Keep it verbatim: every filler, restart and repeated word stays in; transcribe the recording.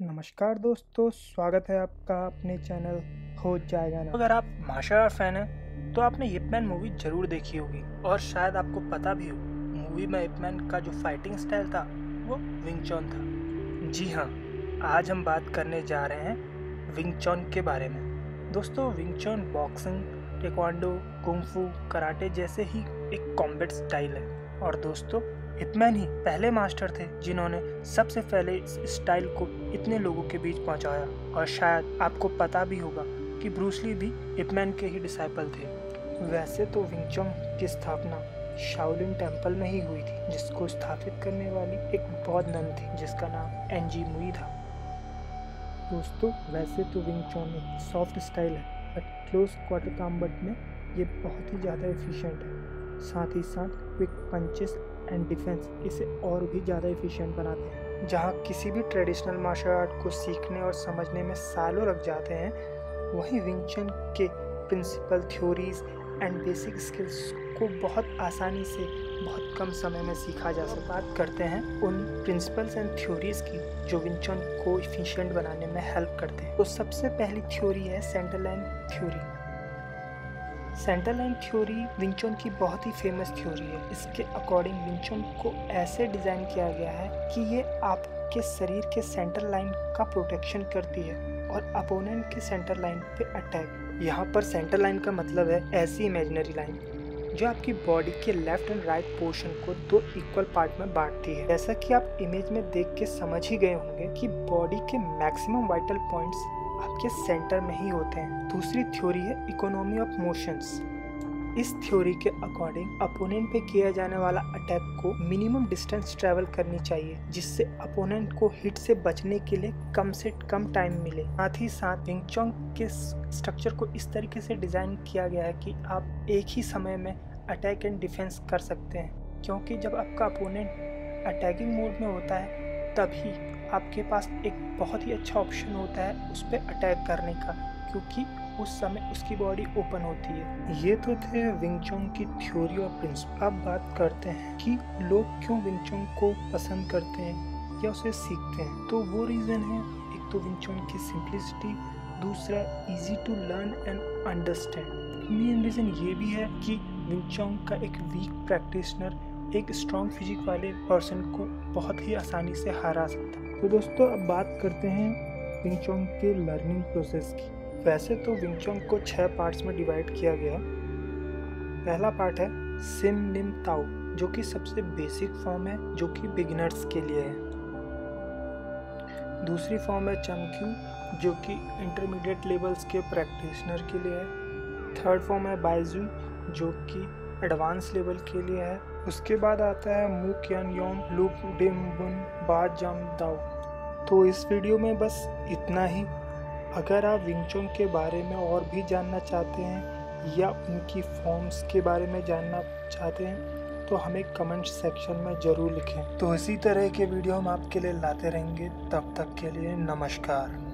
नमस्कार दोस्तों, स्वागत है आपका अपने चैनल हो जाएगा ना। अगर आप मार्शल आर्ट फैन हैं तो आपने यिप मैन मूवी जरूर देखी होगी और शायद आपको पता भी हो मूवी में यिप मैन का जो फाइटिंग स्टाइल था वो विंग चॉन था। जी हाँ, आज हम बात करने जा रहे हैं विंग चॉन के बारे में। दोस्तों, Wing Chun boxing, taekwondo, kung fu, karate जैसे ही एक कॉम्बैट स्टाइल है। और दोस्तों, यिप मैन ही पहले मास्टर थे जिन्होंने सबसे पहले इस स्टाइल को इतने लोगों के बीच पहुंचाया। और शायद आपको पता भी होगा कि ब्रूस ली भी यिप मैन के ही डिसाइपल थे। वैसे तो विंग चॉन की स्थापना शाओलिन टेम्पल में ही हुई थी, जिसको स्थापित करने वाली एक बौद्ध नन थी जिसका नाम एनजी मुई था। दोस्तों, वैसे तो विंग चॉन एक सॉफ्ट स्टाइल है, बट क्लोज क्वार्टर कॉम्बैट में ये बहुत ही ज़्यादा एफिशिएंट है। साथ ही साथ क्विक पंचेस एंड डिफेंस इसे और भी ज़्यादा एफिशिएंट बनाते हैं। जहाँ किसी भी ट्रेडिशनल मार्शल आर्ट को सीखने और समझने में सालों लग जाते हैं, वहीं विंग चॉन के principle, theories and basic skills को बहुत आसानी से बहुत कम समय में सीखा जा सकता है। बात करते हैं उन प्रिंसिपल्स एंड थ्योरीज की जो विंग चॉन को एफिशिएंट बनाने में हेल्प करते हैं। तो सबसे पहली थ्योरी है centre line theory. Centre line theory Wing Chun की बहुत ही फेमस थ्योरी है। इसके अकॉर्डिंग विंग चॉन को ऐसे डिज़ाइन किया गया है कि ये आपके शरीर के सेंटर लाइन का प्रोटेक्शन करती है और अपोनेंट के सेंटर लाइन पे अटैक। यहाँ पर सेंटर लाइन का मतलब है ऐसी इमेजिनरी लाइन जो आपकी बॉडी के लेफ्ट एंड राइट पोर्शन को दो इक्वल पार्ट में बांटती है। जैसा कि आप इमेज में देख के समझ ही गए होंगे कि बॉडी के मैक्सिमम वाइटल पॉइंट्स आपके सेंटर में ही होते हैं। दूसरी थ्योरी है इकोनॉमी ऑफ मोशंस। इस थ्योरी के अकॉर्डिंग अपोनेंट पे किया जाने वाला अटैक को मिनिमम डिस्टेंस ट्रैवल करनी चाहिए, जिससे अपोनेंट को हिट से बचने के लिए कम से कम टाइम मिले। साथ ही साथ विंग चॉन के स्ट्रक्चर को इस तरीके से डिजाइन किया गया है कि आप एक ही समय में अटैक एंड डिफेंस कर सकते हैं, क्योंकि जब आपका अपोनेंट अटैकिंग मोड में होता है तभी आपके पास एक बहुत ही अच्छा ऑप्शन होता है उस पर अटैक करने का, क्योंकि उस समय उसकी बॉडी ओपन होती है। ये तो थे विंग चॉन की थ्योरी और प्रिंसिपल। अब बात करते हैं कि लोग क्यों विंग चॉन को पसंद करते हैं या उसे सीखते हैं। तो वो रीज़न है, एक तो विंग चॉन की सिंप्लिसिटी, दूसरा easy to learn and understand. Main reason ये भी है कि विंग चॉन का एक वीक प्रैक्टिशनर एक स्ट्रॉन्ग फिजिक वाले पर्सन को बहुत ही आसानी से हरा सकता है। तो दोस्तों, अब बात करते हैं विंग चॉन के लर्निंग प्रोसेस की। वैसे तो विंग चॉन को छह पार्ट्स में डिवाइड किया गया। पहला पार्ट है सिम निम ताओ, जो कि सबसे बेसिक फॉर्म है, जो कि बिगिनर्स के लिए है। दूसरी फॉर्म है चंक्यू, जो कि इंटरमीडिएट लेवल्स के प्रैक्टिशनर के लिए है। थर्ड फॉर्म है बाइजू, जो कि एडवांस लेवल के लिए है। उसके बाद आता है मू क्यान योन लुक डिम बुन बा जम दाओ। तो इस वीडियो में बस इतना ही। अगर आप विंग चॉन के बारे में और भी जानना चाहते हैं या उनकी फॉर्म्स के बारे में जानना चाहते हैं तो हमें कमेंट सेक्शन में ज़रूर लिखें। तो इसी तरह के वीडियो हम आपके लिए लाते रहेंगे। तब तक के लिए नमस्कार।